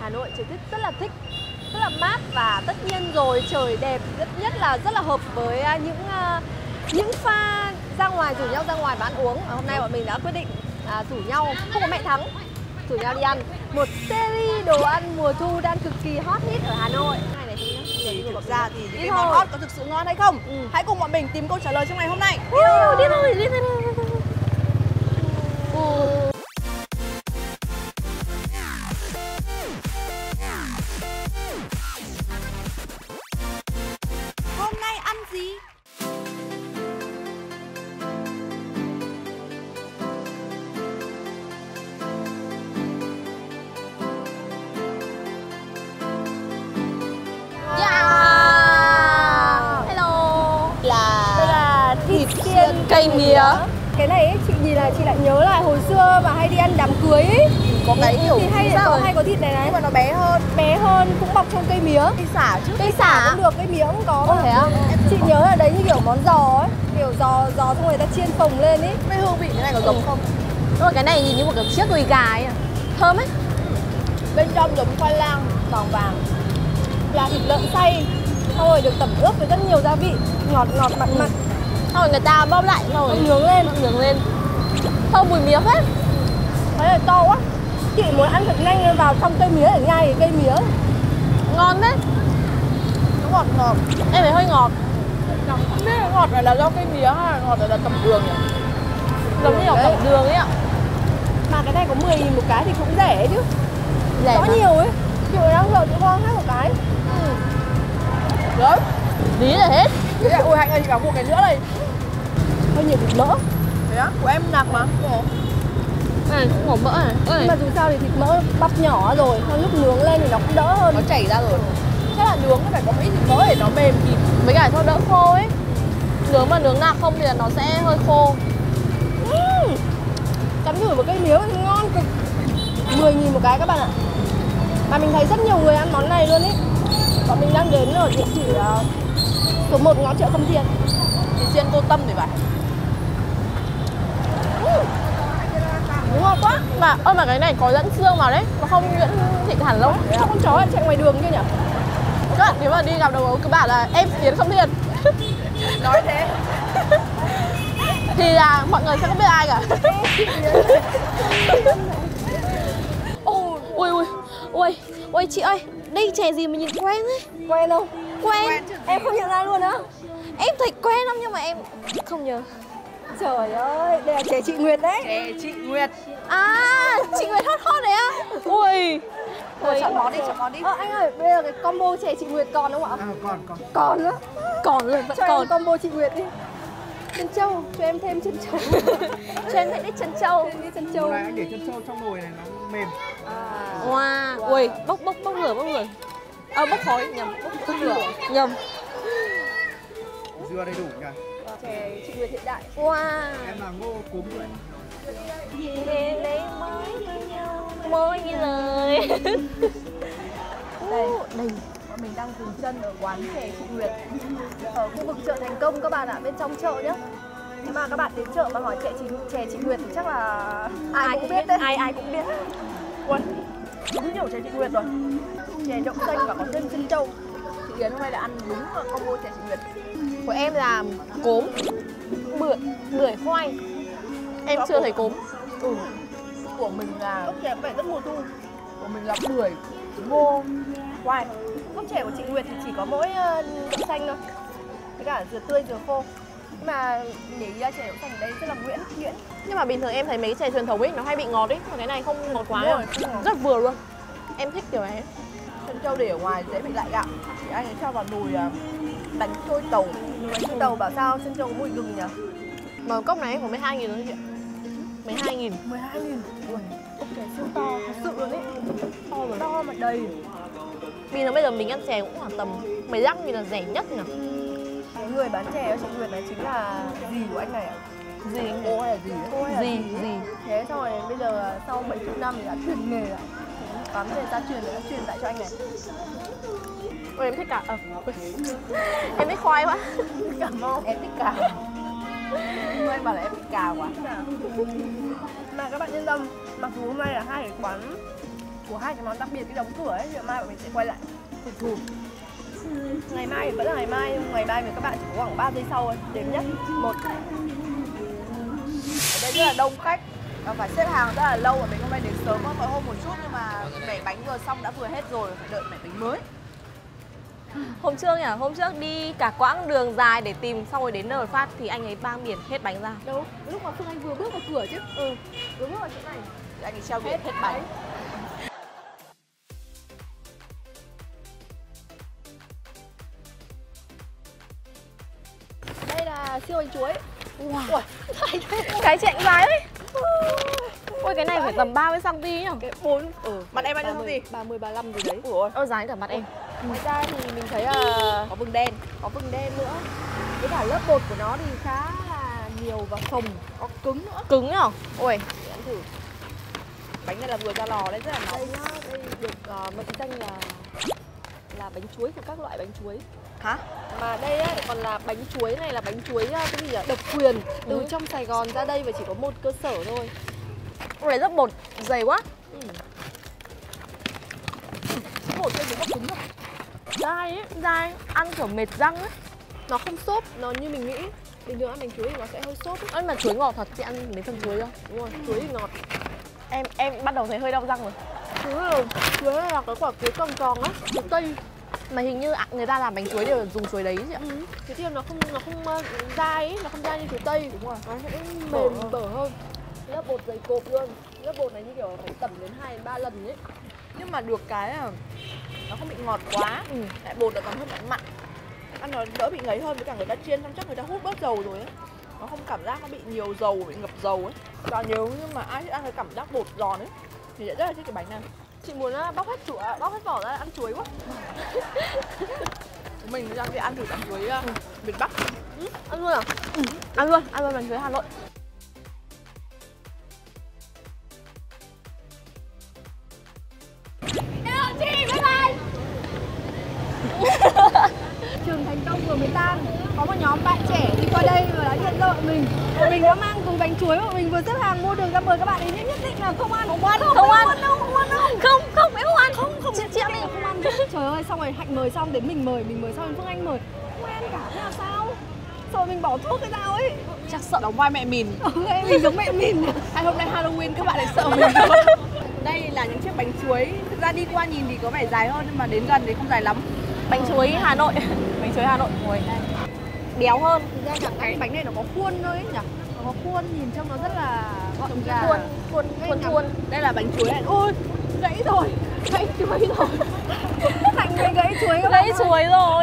Hà Nội, trời rất là thích, rất là mát và tất nhiên rồi trời đẹp, rất là hợp với những pha ra ngoài, rủ nhau ra ngoài và ăn uống. Hôm nay bọn mình đã quyết định rủ nhau, không có mẹ Thắng, rủ nhau đi ăn một series đồ ăn mùa thu đang cực kỳ hot hit ở Hà Nội. Thì thực ra thì những cái món hot có thực sự ngon hay không? Hãy cùng bọn mình tìm câu trả lời trong ngày hôm nay. Đi thôi. Hôm nay ăn gì? Cây mía. Cái này ấy, chị nhìn là chị lại nhớ lại hồi xưa mà hay đi ăn đám cưới ấy. Có cái kiểu thì hay có thịt này nhưng mà nó bé hơn, cũng bọc trong cây mía. Cây sả chứ. Cây sả cũng được, cây mía cũng có. Ồ thế á? Chị nhớ là đấy như kiểu món giò ấy, kiểu giò xong người ta chiên phồng lên ấy. Cái hương vị cái này có giống không? Nhưng mà cái này nhìn như một cái chiếc đùi gà ấy, thơm ấy. Bên trong giống khoai lang vàng là thịt lợn xay, xong rồi được tẩm ướp với rất nhiều gia vị, ngọt mặn. Xong rồi người ta bóp lại rồi nướng lên. Thơm mùi mía phết. Cái này to quá. Chị muốn ăn thật nhanh vào trong cây mía để nhai cái cây mía. Ngon đấy. Nó ngọt. Em thấy hơi ngọt. Không biết ngọt này là do cây mía hay là ngọt này là tẩm đường nhỉ? Giống như là tẩm đường ấy ạ. Mà cái này có 10.000 một cái thì cũng rẻ chứ. Rẻ có nhiều ấy. Chị đang sợ chị con hết một cái. Đấy. Lý là hết. Ui Hạnh ơi, chị bảo mua cái nữa này. Hơi nhiều thịt mỡ. Thế á? Của em nạc mà. Này, cũng có mỡ này. Nhưng mà dù sao thì thịt mỡ bắp nhỏ rồi, thôi lúc nướng lên thì nó cũng đỡ hơn. Nó chảy ra rồi. Chắc là nướng nó phải có một ít thịt mỡ để nó mềm thịt. Với cả thôi đỡ khô ấy. Nướng nạc không thì là nó sẽ hơi khô. Cắn thử một cây mía thì ngon cực. 10.000 một cái các bạn ạ. Mà mình thấy rất nhiều người ăn món này luôn ấy. Bọn mình đang đến ở địa chỉ số 1 ngõ chợ Khâm Thiên. Thì chiên Cô Tâm thì phải. Đúng ngon quá. Mà cái này có lẫn xương vào đấy, nó không nhuyễn thịt hẳn đâu. Sao con chó lại chạy ngoài đường kia nhỉ? Các bạn nếu mà đi gặp đầu cứ bảo là em Yến Khâm Thiên. Nói thế. Thì là mọi người sẽ không biết ai cả. Ôi chị ơi, đây chè gì mà nhìn quen ấy. Quen không? Quen em không nhận ra luôn á. Em thấy quen lắm nhưng mà em không nhớ. Trời ơi, đây là chè chị Nguyệt đấy. Chè chị Nguyệt. À, chị Nguyệt hot đấy á. Ui. Chọn món đi. Anh ơi, bây giờ cái combo chè chị Nguyệt còn không ạ? Còn. Còn nữa. Còn luôn, vẫn cho còn. Em combo chị Nguyệt đi. Chân trâu, cho em thêm chân trâu. Cho em thêm ít chân trâu. Chân trâu. Anh để chân trâu trong nồi này nó mềm. Wow. Ui, bốc lửa. Bốc khói, nhầm. Bốc lửa, nhầm. Dưa đầy đủ nhỉ? Chè chị Nguyệt hiện đại. Wow. Em là Ngô Cốm rồi. Đến đấy mới như lời. Đây. Bọn mình đang dừng chân ở quán chè chị Nguyệt ở khu vực chợ Thành Công các bạn ạ, bên trong chợ nhá. Nếu mà các bạn đến chợ mà hỏi chè chị Nguyệt thì chắc là ai cũng biết đấy. Ai cũng biết. Ui, đúng kiểu chè chị Nguyệt rồi. Chè đậu xanh và có thêm chân trâu. Chị Yến hôm nay là ăn đúng combo chè chị Nguyệt. Của em là cốm, bưởi khoai. Em chưa thấy cốm. Của mình là cốc chè phải rất mùa thu. Của mình là bưởi, ngô, khoai. Cốc chè của chị Nguyệt thì chỉ có mỗi đậu xanh thôi. Với cả dừa tươi, dừa khô. Nhưng mà để ý là chè đậu xanh ở đây rất là nhuyễn. Nhưng mà bình thường em thấy mấy chè truyền thống ấy nó hay bị ngọt ấy, mà cái này không ngọt quá đâu. Rất vừa luôn. Em thích kiểu này. Chân trâu để ở ngoài dễ bị lại gạo. Thì anh ấy cho vào nồi đánh trôi tàu. Đánh trôi tàu bảo sao chân trâu có mùi gừng nhỉ? Mà cốc này có 12.000 thôi chị ạ. 12.000. 12.000. Ui, cốc chè siêu to, thật sự luôn ấy. To mà đầy. Vì nó bây giờ mình ăn chè cũng khoảng tầm 15.000 là rẻ nhất nhỉ? Cái người bán chè ở chị Nguyệt này chính là dì của anh này ạ. Dì anh cô hay là dì? Cô hay là dì. Thế xong rồi bây giờ sau 70 năm thì đã truyền nghề ạ. Bán về gia truyền để đã truyền lại cho anh này. Ôi em thích cả em thích khoai quá. Cảm ơn. Em thích cà. Nhưng anh bảo là em thích cà quá. Mà các bạn yên tâm, mặc dù hôm nay là hai cái quán của hai cái món đặc biệt cái đóng cửa ấy, thì mai bọn mình sẽ quay lại phục thù. Ngày mai vẫn là ngày mai, nhưng ngày mai thì các bạn chỉ có khoảng 3 giây sau thôi, đếm nhất 1. Ở đây rất là đông khách và phải xếp hàng rất là lâu, và mình hôm nay đến sớm hơn mọi hôm một chút, nhưng mà mẻ bánh vừa xong đã vừa hết rồi, phải đợi mẻ bánh mới. Hôm trước nhỉ, hôm trước đi cả quãng đường dài để tìm, xong rồi đến nơi phát thì anh ấy mang biển hết bánh ra. Đâu? Lúc mà Phương Anh vừa bước vào cửa chứ. Vừa bước vào chỗ này thì anh ấy treo biển hết bánh. Đây là siêu bánh chuối. Wow. Ui, Cái chạnh dài ấy. Ôi cái này phải tầm 30cm nhỉ? cái 4. Mặt em bao nhiêu gì? 30, 35 gì đấy. Ủa, Ôi dáng cả mặt em. ngoài ra thì mình thấy là có vừng đen nữa. Với cả lớp bột của nó thì khá là nhiều và phồng, có cứng nữa. Cứng nhỉ? Ôi, Để ăn thử. Bánh này là vừa ra lò đấy, rất là nóng. đây nhá, đây được mệnh danh là bánh chuối của các loại bánh chuối. Hả? Mà đây ấy, còn là bánh chuối này là bánh chuối cái gì nhỉ? Độc quyền từ trong Sài Gòn ra đây và chỉ có một cơ sở thôi. Ôi này lớp bột dày quá. Bột đây đúng là cứng rồi. Dai ấy, dai, ăn kiểu mệt răng ấy. Nó không xốp, nó như mình nghĩ. Bình thường ăn bánh chuối thì nó sẽ hơi xốp ấy. Ơ mà chuối ngọt thật, chị ăn mấy phần chuối không? Đúng rồi, chuối thì ngọt. Em bắt đầu thấy hơi đau răng rồi. Chuối là cái quả chuối tròn tròn á, chuối tây. Mà hình như người ta làm bánh chuối đều dùng chuối đấy chị ạ. Thế thì nó không dai ấy, nó không dai như chuối tây. Đúng rồi. Nó sẽ mềm bở hơn. Lớp bột dày cộp luôn. Lớp bột này như kiểu phải tẩm đến 2-3 lần ấy. Nhưng mà được cái là nó không bị ngọt quá. Tại bột là còn hơi mặn mặn. Ăn nó đỡ bị ngấy hơn, với cả người ta chiên xong chắc người ta hút bớt dầu rồi ấy. Nó không cảm giác nó bị nhiều dầu, bị ngập dầu ấy. Và nếu như mà ai thích ăn cái cảm giác bột giòn ấy thì sẽ rất là thích cái bánh này. Chị muốn bóc hết vỏ ra ăn chuối quá. Mình đang đi ăn thử bánh chuối miền Bắc. Ăn luôn à? Ăn luôn bánh chuối Hà Nội. Trường thành công vừa mới tan, có một nhóm bạn trẻ đi qua đây và đã nhận lợi mình. Mình đã mang cùng bánh chuối mà mình vừa xếp hàng mua đường ra mời các bạn ấy, nhưng nhất định là không ăn. Không em ăn. không ăn. Chị ăn đi. Không ăn. Trời ơi, xong rồi Hạnh mời xong đến mình mời xong đến Phương Anh mời. Không ăn cả, thế là sao? Sao mình bỏ thuốc hay sao ấy? Chắc sợ đóng vai mẹ mìn. Em mình giống mẹ mình. Hay hôm nay Halloween các bạn lại sợ mình. Đây là những chiếc bánh chuối. Thực ra đi qua nhìn thì có vẻ dài hơn nhưng mà đến gần thì không dài lắm. Bánh chuối Hà Nội. Bánh chuối Hà Nội. Ôi. Béo hơn. Thực ra cảm giác cái bánh này nó có khuôn thôi ấy nhỉ? Nó có khuôn, nhìn trông nó rất là gọn gàng. Khuôn. Đây là bánh chuối này. Ôi, gãy rồi. Gãy chuối rồi. Hạnh mới gãy chuối các bạn Gãy chuối rồi.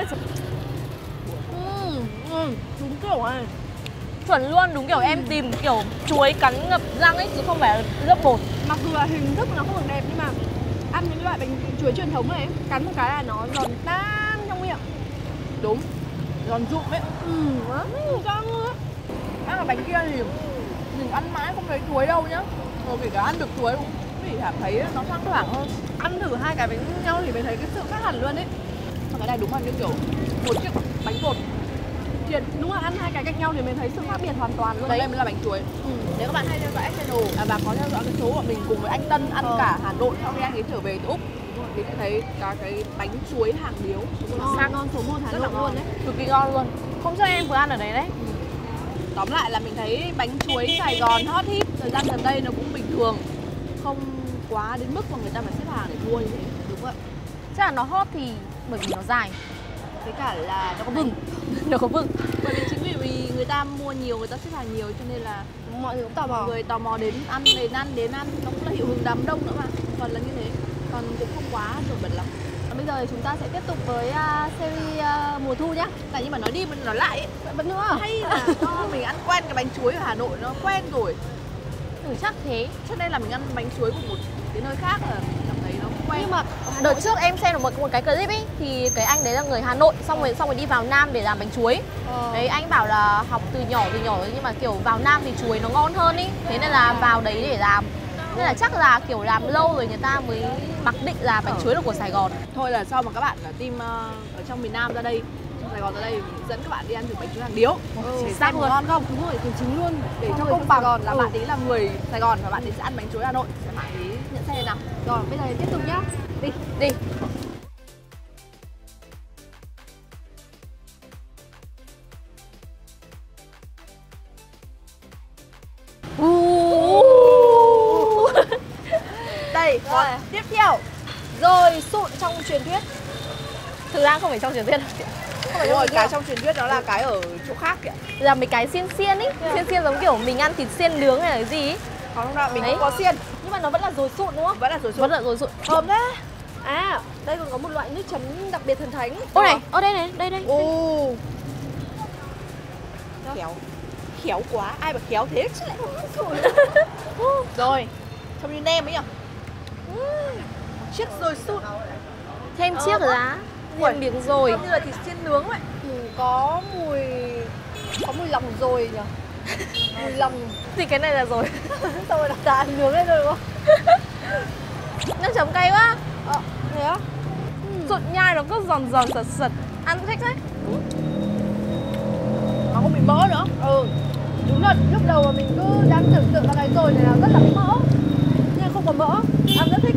Đúng kiểu này. Chuẩn luôn, đúng kiểu em tìm kiểu chuối cắn ngập răng ấy chứ không phải là lớp bột. Mặc dù là hình thức nó không được đẹp nhưng mà ăn những loại bánh chuối truyền thống này cắn một cái là nó giòn tan trong miệng. Đúng, giòn rụm ấy. Căng á. Ăn là bánh kia thì mình ăn mãi không thấy chuối đâu nhá. Rồi kể cả ăn được chuối cũng chỉ cảm thấy nó thoang thoảng hơn. Ăn thử hai cái bánh nhau thì mới thấy cái sự khác hẳn luôn ấy. Còn cái này đúng là như kiểu một chiếc bánh bột truyền, đúng là ăn hai cái cách nhau thì mình thấy sự khác biệt hoàn toàn luôn. Đấy mới là bánh chuối. Nếu các bạn hay theo dõi channel và có theo dõi cái số của mình cùng với anh Tân ăn cả Hà Nội sau khi anh ấy trở về từ Úc thì sẽ thấy cái bánh chuối hàng điếu ngon số 1 Hà Nội luôn đấy, Cực kỳ ngon luôn. Hôm trước em vừa ăn ở đấy đấy. Tóm lại là mình thấy bánh chuối Sài Gòn hot hit thời gian gần đây nó cũng bình thường, không quá đến mức mà người ta phải xếp hàng để mua như thế. Đúng vậy. Chắc là nó hot thì bởi vì nó dài. Với cả là nó có vừng. Nó có vừng. Bởi vì chính vì người ta mua nhiều, người ta xếp hàng nhiều cho nên là Mọi người cũng tò mò. người tò mò đến ăn. Nó cũng là hiệu ứng đám đông nữa mà. Còn là như thế. Còn cũng không quá nổi bật lắm. Bây giờ thì chúng ta sẽ tiếp tục với series mùa thu nhá. Tại nhưng mà nói đi mình nói lại ấy. Vẫn nữa. Hay là do mình ăn quen cái bánh chuối ở Hà Nội nó quen rồi. Chắc thế. Cho nên là mình ăn bánh chuối của một cái nơi khác là mình cảm thấy nó quen. Nhưng mà đợt trước em xem được một cái clip ấy thì cái anh đấy là người Hà Nội xong rồi đi vào Nam để làm bánh chuối. Đấy anh bảo là học từ nhỏ rồi nhưng mà kiểu vào Nam thì chuối nó ngon hơn ý. Thế nên là vào đấy để làm. Nên là chắc là kiểu làm lâu rồi người ta mới mặc định là bánh chuối là của Sài Gòn. Thôi là sau mà các bạn ở team ở trong miền Nam ra đây Sài Gòn tới đây dẫn các bạn đi ăn thử bánh chuối hàng điếu. Để xác xem luôn. ngon không? Đúng rồi, kiểu chính luôn. Để Cho cho người công trong bằng Sài Gòn. là bạn ấy là người Sài Gòn và bạn ấy sẽ ăn bánh chuối Hà Nội. Để bạn ấy nhận xe nào. Rồi, bây giờ tiếp tục nhá. Đi. Đi. Đây, món tiếp theo. Rồi, sụn trong truyền thuyết. Thực ra không phải trong truyền thuyết. Không phải đúng rồi, cái trong truyền thuyết đó là cái ở chỗ khác kìa. Là mấy cái xiên xiên ấy. Xiên xiên giống kiểu mình ăn thịt xiên nướng hay là cái gì ấy. Còn không nào, mình Đấy. cũng có xiên. Nhưng mà nó vẫn là dồi sụn đúng không? Vẫn là rồi Vẫn là rồi sụn. thơm thế. À, đây còn có một loại nước chấm đặc biệt thần thánh. Ô này, ô đây này, đây đây. Ồ. Khéo. Khéo quá, ai mà khéo thế chứ lại không ăn rồi, trông như nem ấy nhỉ? Chiếc rồi sụn. Thêm chiếc lá. Ui. Thêm miếng rồi. Giống như là thịt xiên nướng vậy. Có mùi lòng dồi nhỉ? Mùi lòng. Thì cái này là rồi. Xong rồi đặt ra ăn nướng lên rồi đúng không? Nước chấm cay quá. Thế á? Sụn nhai nó cứ giòn giòn sật sật. Ăn thích đấy. Nó không bị mỡ nữa. Đúng thật, lúc đầu mà mình cứ đang tưởng tượng là cái dồi này là rất là mỡ. Nhưng không có mỡ, ăn rất thích.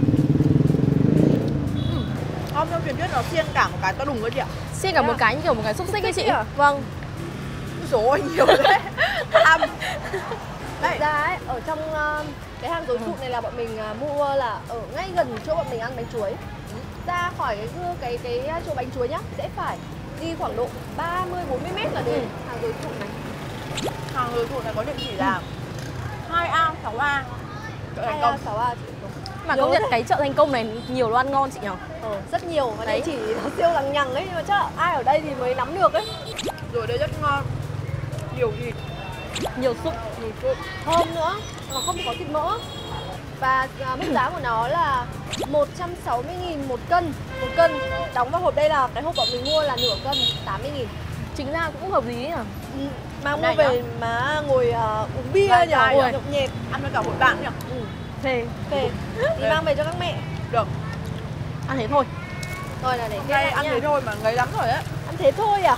Không, trong truyền thuyết nó xiên cả một cái to đùng cơ chị ạ. Xiên cả một cái như kiểu một cái xúc xích ấy chị. Xúc xích à? Vâng. Số ơi, nhiều đấy. Tham. Thực ra ấy, ở trong cái hàng dồi sụn này là bọn mình mua là ở ngay gần chỗ bọn mình ăn bánh chuối. Ra khỏi cái chỗ bánh chuối nhá, sẽ phải đi khoảng độ 30-40 mét là đến hàng dồi sụn này. Hàng rồi sụn này có địa chỉ là 2A, 6A. Chợ Thành Công. 6A chị. Mà công nhận cái chợ Thành Công này nhiều đồ ăn ngon chị nhỉ? Rất nhiều và Đấy. đấy chỉ nó siêu lằng nhằng ấy, nhưng mà chắc là ai ở đây thì mới nắm được ấy. Rồi đây rất ngon. Nhiều thịt, Nhiều sụn. nhiều sụn. Thơm nữa, không có thịt mỡ. Và mức giá của nó là 160.000 một cân. Một cân đóng vào hộp, đây là cái hộp bọn mình mua là nửa cân, 80.000. Chính ra cũng hợp lý nhỉ? Mà mua Này về mà ngồi uống bia Vai nhỉ, vai nhậu nhỉ? nhẹt. Ăn với cả một bạn nhỉ? Thề. Về thì mang về cho các mẹ. Được. Ăn thế thôi. Rồi là để Đây lại ăn nha. thế thôi mà ngấy lắm rồi á. Ăn thế thôi à?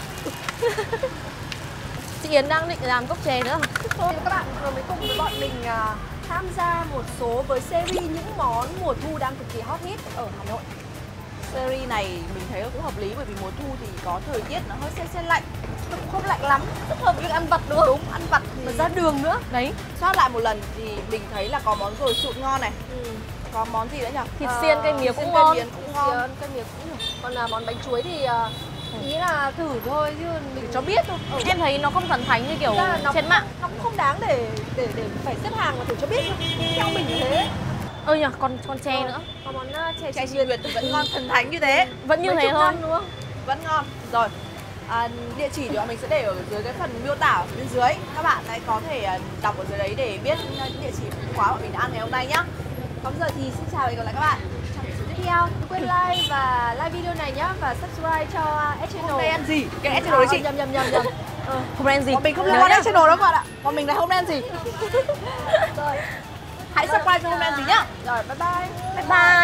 Chị Yến đang định làm cốc chè nữa. Thôi các bạn vừa mới cùng với bọn mình tham gia một số với series những món mùa thu đang cực kỳ hot hit ở Hà Nội. Series này mình thấy cũng hợp lý bởi vì mùa thu thì có thời tiết nó hơi se lạnh. Nó cũng không lạnh lắm, Rất hợp với việc ăn vặt đúng không? đúng, ăn vặt Mà thì ra đường nữa. Đấy. soát lại một lần thì mình thấy là có món rồi sụn ngon này. Có món gì nữa nhỉ? Thịt xiên cây mía Xiên cũng cây ngon. miến cũng ngon. Cây mía cũng được. Còn là món bánh chuối thì ý là thử thôi chứ mình Cho biết thôi. Em thấy nó không thần thánh như kiểu Thực ra là nó trên mạng. nó cũng không đáng để phải xếp hàng mà thử cho biết đâu. Theo mình như thế. Nhỉ, còn chè nữa. Còn món chè Chè chị chị Nguyệt thì vẫn ngon thần thánh như thế. Vẫn như mấy thế chục thôi. năm đúng không? Vẫn ngon. Rồi. Địa chỉ thì bọn mình sẽ để ở dưới cái phần miêu tả ở bên dưới. Các bạn hãy có thể đọc ở dưới đấy để biết những địa chỉ quán bọn mình đã ăn ngày hôm nay nhá. Còn bây giờ thì xin chào và hẹn gặp lại các bạn trong những video tiếp theo. Đừng quên like và like video này nhá và subscribe cho S Channel. Hôm nay ăn gì? Cái S channel đấy chị. Nhầm. Không ăn gì. Bọn mình không Nhớ liên quan nhá. đến channel đâu các bạn ạ. Bọn mình này hôm nay ăn gì? Rồi. Hãy subscribe cho hôm nay ăn gì nhá. Rồi, bye bye. Bye bye.